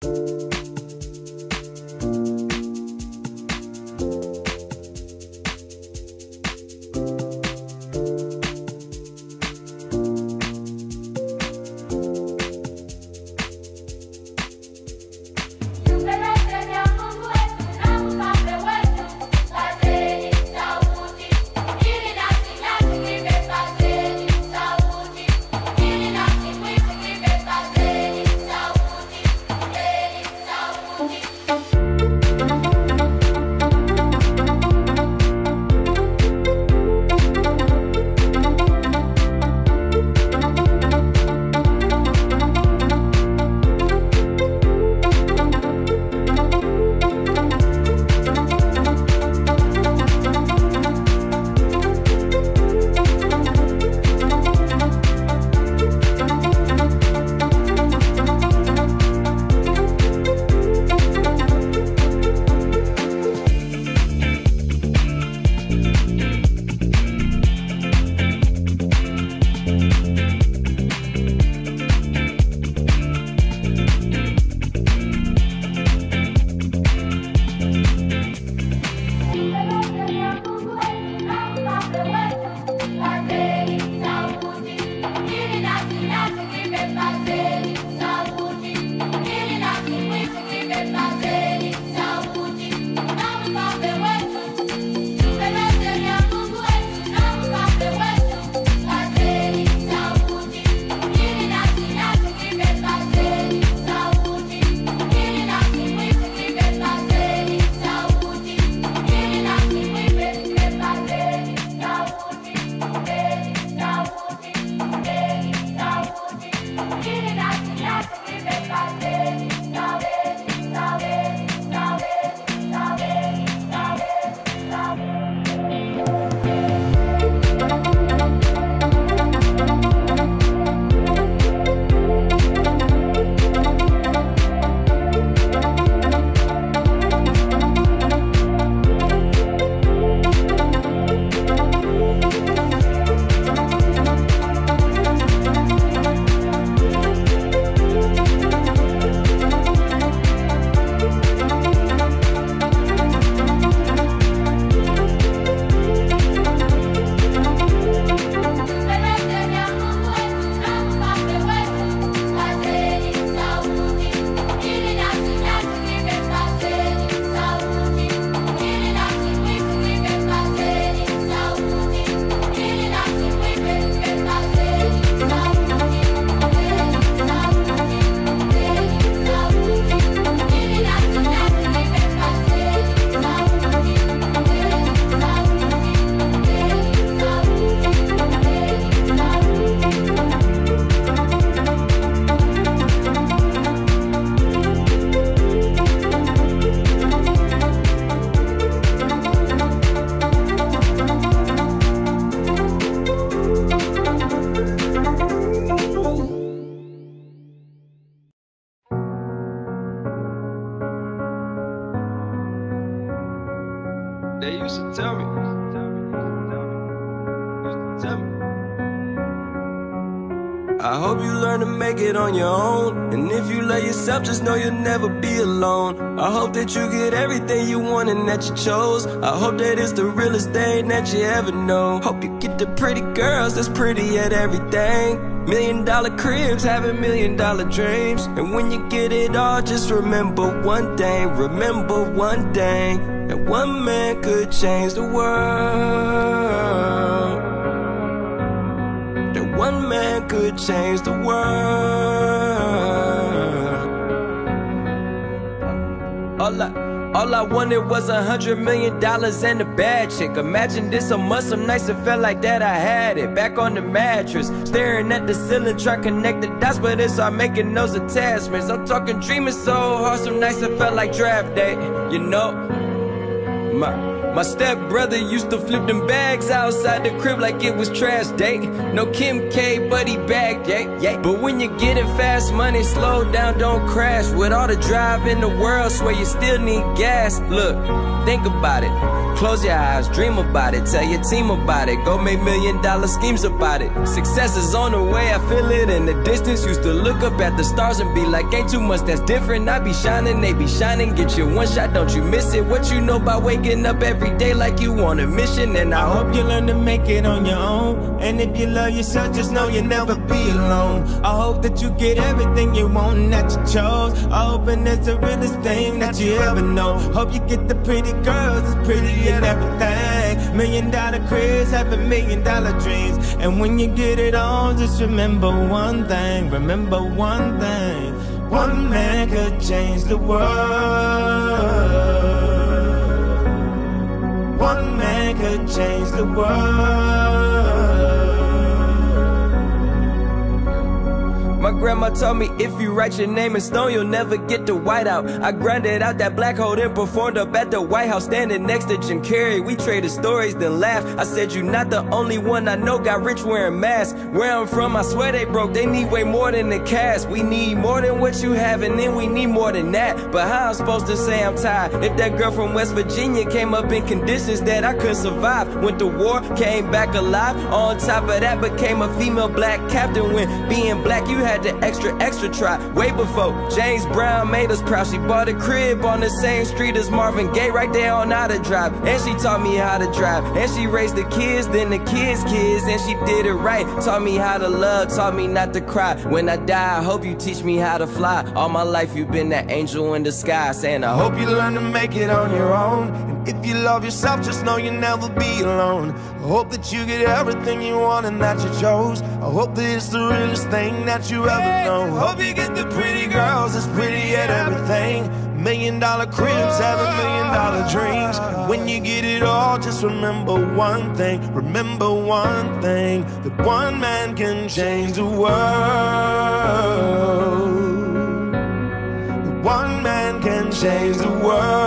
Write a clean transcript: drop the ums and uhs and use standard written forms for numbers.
They used to tell me. I hope you learn to make it on your own. And if you love yourself, just know you'll never be alone. I hope that you get everything you want and that you chose. I hope that it's the realest thing that you ever know. Hope you get the pretty girls that's pretty at everything. $1 million cribs, having $1 million dreams. And when you get it all, just remember one thing. Remember one thing. That one man could change the world. That one man could change the world. All I wanted was $100 million and a bad chick. Imagine this a month, some nights it felt like that I had it. Back on the mattress, staring at the ceiling, trying to connect the dots, but it's all making those attachments. I'm talking dreaming so hard, some nights it felt like draft day. You know, My stepbrother used to flip them bags outside the crib like it was trash day. No Kim K, but he bagged, yeah. But when you get it fast money, slow down, don't crash. With all the drive in the world, swear you still need gas. Look, think about it. Close your eyes, dream about it. Tell your team about it. Go make $1 million schemes about it. Success is on the way, I feel it in the distance. Used to look up at the stars and be like, ain't too much that's different. I be shining, they be shining. Get you one shot, don't you miss it. What you know about waking up every day like you on a mission? And I hope you learn to make it on your own. And if you love yourself, just know you'll never be alone. I hope that you get everything you want and that you chose. I hope and it's the realest thing that you ever know. Hope you get the pretty girls, it's pretty and everything. $1 million cribs, having $1 million dreams. And when you get it on, just remember one thing. Remember one thing. One man could change the world. One man could change the world. My grandma told me if you write your name in stone, you'll never get the white out. I grinded out that black hole, then performed up at the White House, standing next to Jim Carrey. We traded stories, then laughed. I said, you not the only one I know got rich wearing masks. Where I'm from, I swear they broke. They need way more than the cash. We need more than what you have, and then we need more than that. But how I'm supposed to say I'm tired if that girl from West Virginia came up in conditions that I couldn't survive? Went to war, came back alive. On top of that, became a female black captain. When being black, you had to extra try. Way before James Brown made us proud. She bought a crib on the same street as Marvin Gaye, right there on how to drive. And she taught me how to drive. And she raised the kids, then the kids' kids. And she did it right. Taught me how to love, taught me not to cry. When I die, I hope you teach me how to fly. All my life you've been that angel in the sky, saying I hope you learn to make it on your own. And if you love yourself, just know you'll never be alone. I hope that you get everything you want and that you chose. I hope that it's the realest thing that you ever know. Hope you get the pretty girls that's pretty at everything. $1 million cribs, have $1 million dreams. When you get it all, just remember one thing. Remember one thing, that one man can change the world. That one man can change the world.